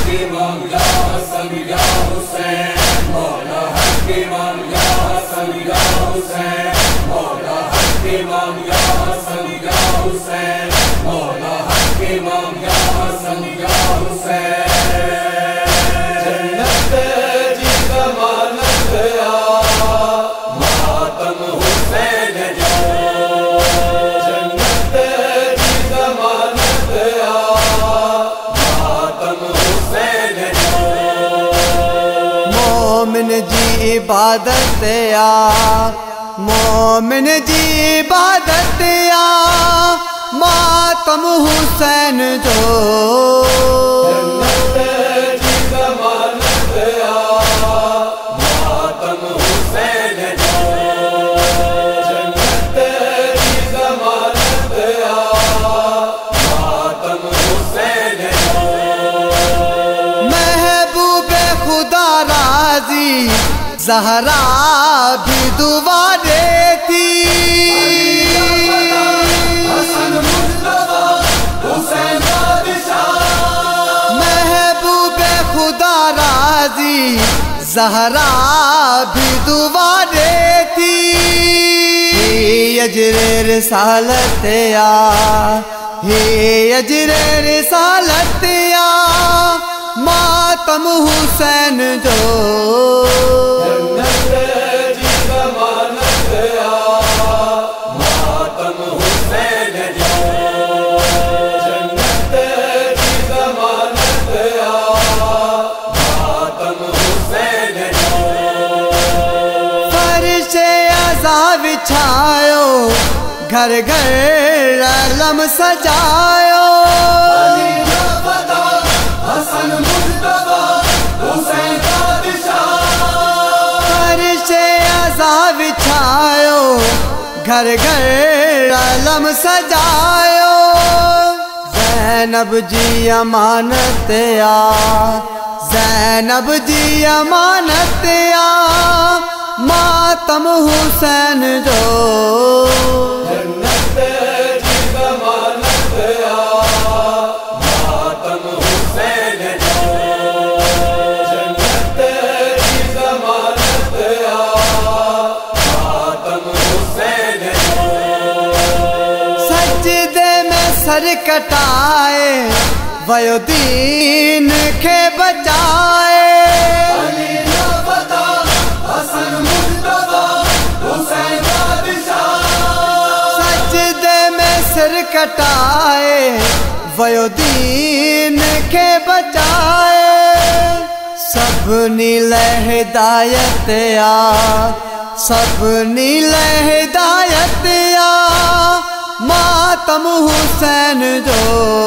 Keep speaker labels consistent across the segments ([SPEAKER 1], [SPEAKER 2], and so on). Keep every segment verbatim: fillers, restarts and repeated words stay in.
[SPEAKER 1] इमाम या हसन या हुसैन, मौला हक इमाम या हसन या हुसैन, मौला हक इमाम या हसन या हुसैन, मौला हक इमाम या हसन या हुसैन। जन्नत जी ज़मानत आ मातम हुसैन जो, जन्नत जी ज़मानत आ मातम हुसैन जो।
[SPEAKER 2] मोमिन जी इबादत आ, मोमिन जी इबादत आ मातम हुसैन जो।
[SPEAKER 1] जन्नत जी ज़मानत आ मातम हुसैन जो, जन्नत जी ज़मानत आ मातम हुसैन जो।
[SPEAKER 2] महबूबे खुदा राजी ज़हरा भी दुआ देती,
[SPEAKER 1] हसन मुस्तफा हुसैन बादशाह।
[SPEAKER 2] महबूबे खुदा राजी ज़हरा भी दुआ देती। हे अजरे रिसालत आ, हे अजरे रिसालत आ मातम हुसैन जो।
[SPEAKER 1] जन्नत जी ज़मानत आ मातम हुसैन जो, जन्नत जी ज़मानत आ मातम हुसैन जो।
[SPEAKER 2] फर्शे अज़ा बिछायो, घर घर अलम सजायो।
[SPEAKER 1] हसन मुस्तफा हुसैन बादशाह।
[SPEAKER 2] फर्शे अज़ा बिछायो, घर घर अलम सजायो। ज़ैनब जी अमानत आ, ज़ैनब जी अमानत आ मातम हुसैन जो।
[SPEAKER 1] जन्नत जी ज़मानत आ मातम हुसैन जो, जन्नत जी ज़मानत आ मातम हुसैन जो।
[SPEAKER 2] सजदे में सर कटाए वयो दीन के बचाए।
[SPEAKER 1] हसन मुस्तफा हुसैन बादशाह।
[SPEAKER 2] सजदे में सिर कटाए वयो दीन के बचाए। सब नील हिदायत आ, सब नील हिदायत आ मातम हुसैन जो।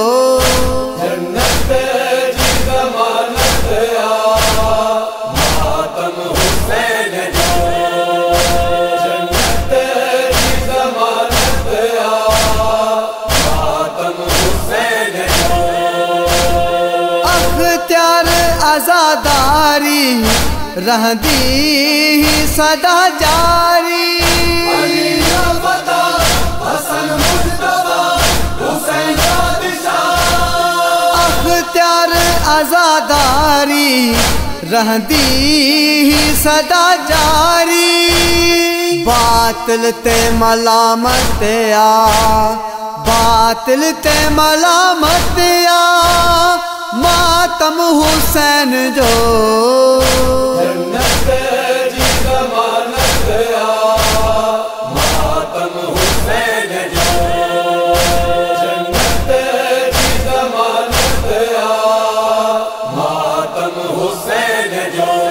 [SPEAKER 1] जन्नत जी ज़मानत आ मातम हुसैन जो, जन्नत जी ज़मानत आ मातम हुसैन जो।
[SPEAKER 2] अख्तियार आज़ादारी रहंदी ही सदा जारी।
[SPEAKER 1] हसन मुस्तफा हुसैन बादशाह।
[SPEAKER 2] अख्तियार आज़ादारी रहंदी ही सदा जारी। बातिल ते मलामत आ, बातिल ते मलामत आ मातम हुसैन जो।
[SPEAKER 1] जन्नत जी ज़मानत आ मातम हुसैन जो, जन्नत जी ज़मानत आ मातम हुसैन जो।